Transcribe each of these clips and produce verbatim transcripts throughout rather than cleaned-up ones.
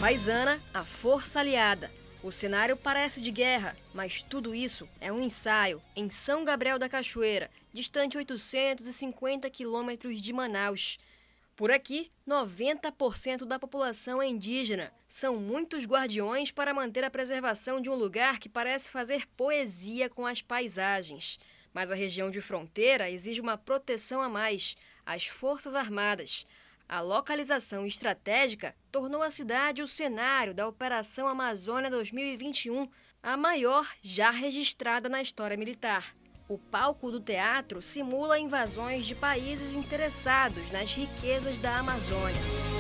paisana, a força aliada. O cenário parece de guerra, mas tudo isso é um ensaio em São Gabriel da Cachoeira, distante oitocentos e cinquenta quilômetros de Manaus. Por aqui, noventa por cento da população é indígena. São muitos guardiões para manter a preservação de um lugar que parece fazer poesia com as paisagens. Mas a região de fronteira exige uma proteção a mais: as Forças Armadas. A localização estratégica tornou a cidade o cenário da Operação Amazônia dois mil e vinte e um, a maior já registrada na história militar. O palco do teatro simula invasões de países interessados nas riquezas da Amazônia.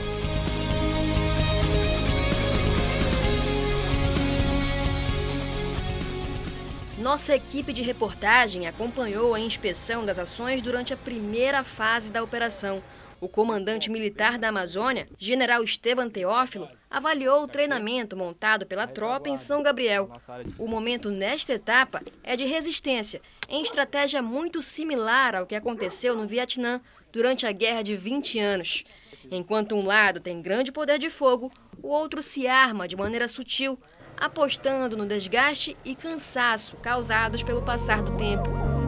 Nossa equipe de reportagem acompanhou a inspeção das ações durante a primeira fase da operação. O comandante militar da Amazônia, general Esteban Teófilo, avaliou o treinamento montado pela tropa em São Gabriel. O momento nesta etapa é de resistência, em estratégia muito similar ao que aconteceu no Vietnã durante a Guerra de vinte anos. Enquanto um lado tem grande poder de fogo, o outro se arma de maneira sutil, apostando no desgaste e cansaço causados pelo passar do tempo.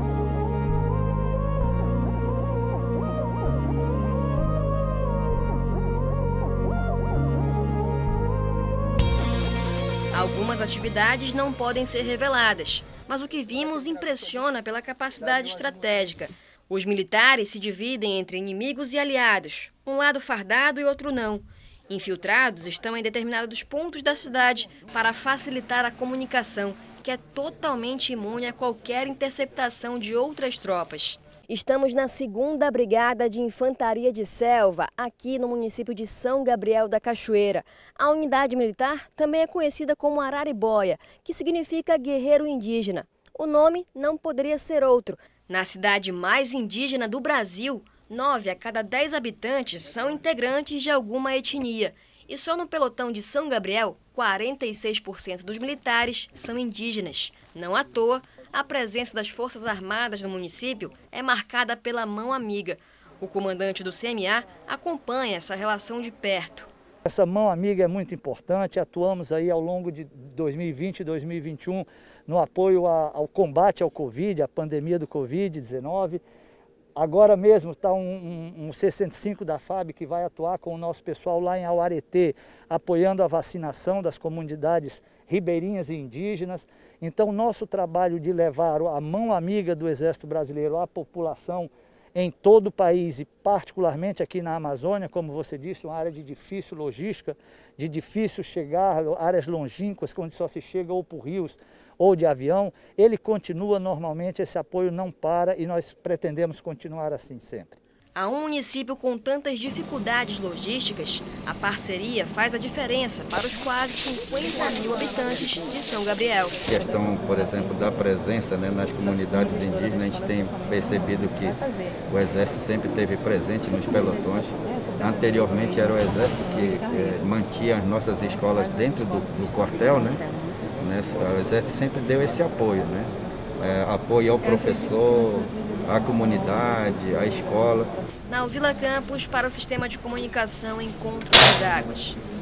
Algumas atividades não podem ser reveladas, mas o que vimos impressiona pela capacidade estratégica. Os militares se dividem entre inimigos e aliados, um lado fardado e outro não. Infiltrados estão em determinados pontos da cidade para facilitar a comunicação, que é totalmente imune a qualquer interceptação de outras tropas. Estamos na segunda Brigada de Infantaria de Selva, aqui no município de São Gabriel da Cachoeira. A unidade militar também é conhecida como Araribóia, que significa guerreiro indígena. O nome não poderia ser outro. Na cidade mais indígena do Brasil, nove a cada dez habitantes são integrantes de alguma etnia. E só no pelotão de São Gabriel, quarenta e seis por cento dos militares são indígenas. Não à toa, a presença das Forças Armadas no município é marcada pela mão amiga. O comandante do C M A acompanha essa relação de perto. Essa mão amiga é muito importante. Atuamos aí ao longo de dois mil e vinte e dois mil e vinte e um no apoio ao combate ao Covid, à pandemia do Covid dezenove. Agora mesmo está um, um, um sessenta e cinco da F A B que vai atuar com o nosso pessoal lá em Auareté, apoiando a vacinação das comunidades ribeirinhas e indígenas. Então, nosso trabalho de levar a mão amiga do Exército Brasileiro à população em todo o país e particularmente aqui na Amazônia, como você disse, uma área de difícil logística, de difícil chegar, áreas longínquas, onde só se chega ou por rios ou de avião, ele continua normalmente, esse apoio não para e nós pretendemos continuar assim sempre. A um município com tantas dificuldades logísticas, a parceria faz a diferença para os quase cinquenta mil habitantes de São Gabriel. A questão, por exemplo, da presença, né, nas comunidades indígenas, a gente tem percebido que o Exército sempre esteve presente nos pelotões. Anteriormente era o Exército que eh, mantinha as nossas escolas dentro do, do quartel, né? O Exército sempre deu esse apoio, né? É, apoio ao professor, à comunidade, à escola. Nauzila Campos para o Sistema de Comunicação Encontro das Águas.